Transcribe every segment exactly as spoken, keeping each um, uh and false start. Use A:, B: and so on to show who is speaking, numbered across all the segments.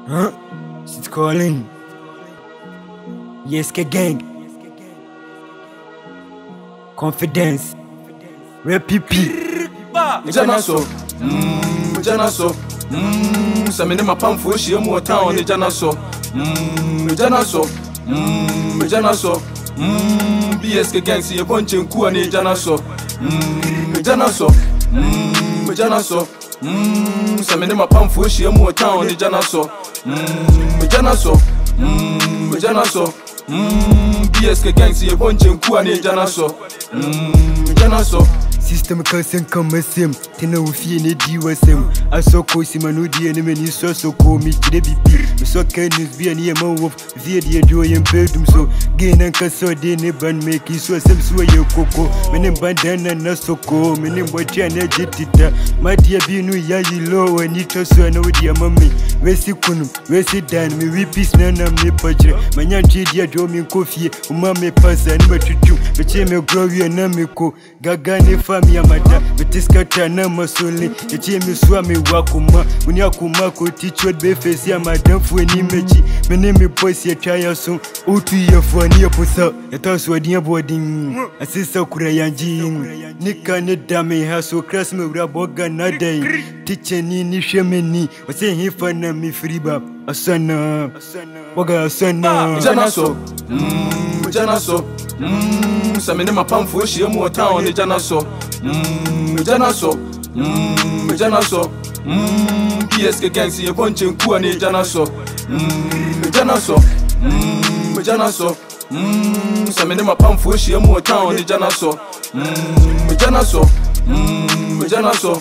A: Huh? She's calling. Yes, gang. Confidence. Real P P.
B: Jana so. Mmm, Jana so. Mmm, samene mapamfo hie mu town ni Jana so. Mmm, Jana so. Mmm, Jana so. Mmm, B S K gang si ebonche nku ani Jana so. Mmm, Jana so. Mmm, Jana so. Mmm, samene mapamfo hie mu town ni Jana so. Mmm, Jana so. Mmm, Jana so. Mmm, B S K gang si ebonche nku ani Jana so. Mmm, Jana so.
A: System can't come a sim, Tina with you D was him. I saw Cosimano, and many so so call me to the B P. The so can be an E M O of the joy and bedroom. So gain and casso dinner band make you so some sway your cocoa. Many bandana not so cool, many what Jana jetita. My dear Binu Yayi low and it also I know dear mammy. Where's it kun, where's it done? Me repeat none of me picture. My young Jidia drove me coffee, Umame pass and what you do. But you may grow your Namiko, Gagani family amada. But this kata na masoli, the Jimmy Swami Wakuma, when Yakuma could teach what be face ya madam for an image. My name is Posia Chayason, Utu ya for a near pusa, a toss with near boarding. A sister Kurayanji, Nika Nedame has so cross me Raboga Nada, teaching in Nishemeni, or saying he found me freeba, a son, Boga, a son,
B: Jana so, mmm, Jana so, mmm, samene mapamfo hie mu town ni Jana so. Mmm, Jana so. Mmm, Jana so. Mmm, B S K gang si ebonche nku ani Jana so. Mmm, Jana so. Mmm, Jana so. Mmm, samene mapamfo hie mu town ni Jana so. Mmm, Jana so. Mmm, Jana so.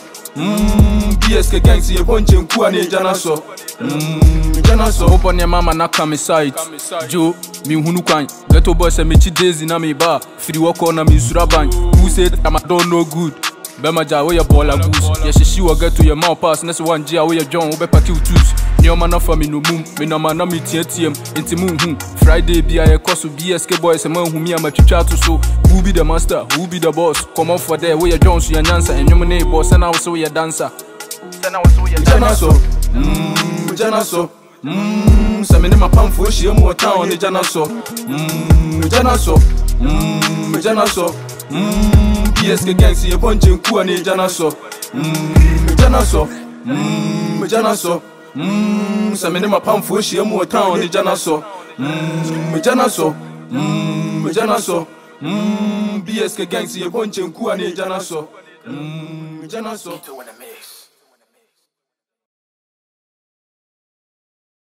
B: Mmm, B S K gang si ebonche nku ani Jana so. Mmm, Jana so.
C: Open your mama na come side. Joe, me hunu kwan. Ghetto boy say me chi daisy na me ba. Free walk on na me suraban. Who said I'm don't no good? Bema ja we your ball a goose. Yeah, she she will get to your mouth pass. Next one G we your John we pack you twos. New man for me no moon. Me no man na me T T M. Inti moon hu. Friday be I course B S K boys a man who me am a chicha to so. Who be the master? Who be the boss? Come on for there we your John so your answer and your name boss and I was so your dancer.
B: Then I was so your Jana so. Mmm, Jana so. Mmm, samene mapamfo hie mu town ni Jana so. Mmm, Jana so. Mmm, Jana so. Mmm, B S K gang si ebonche nku ani Jana so. Mmm, Jana so. Mmm, Jana so. Mmm, samene mapamfo hie mu town ni Jana so. Mmm, Jana so. Mmm, Jana so. Mmm, B S K gang si ebonche nku ani Jana so. Mmm, Jana so.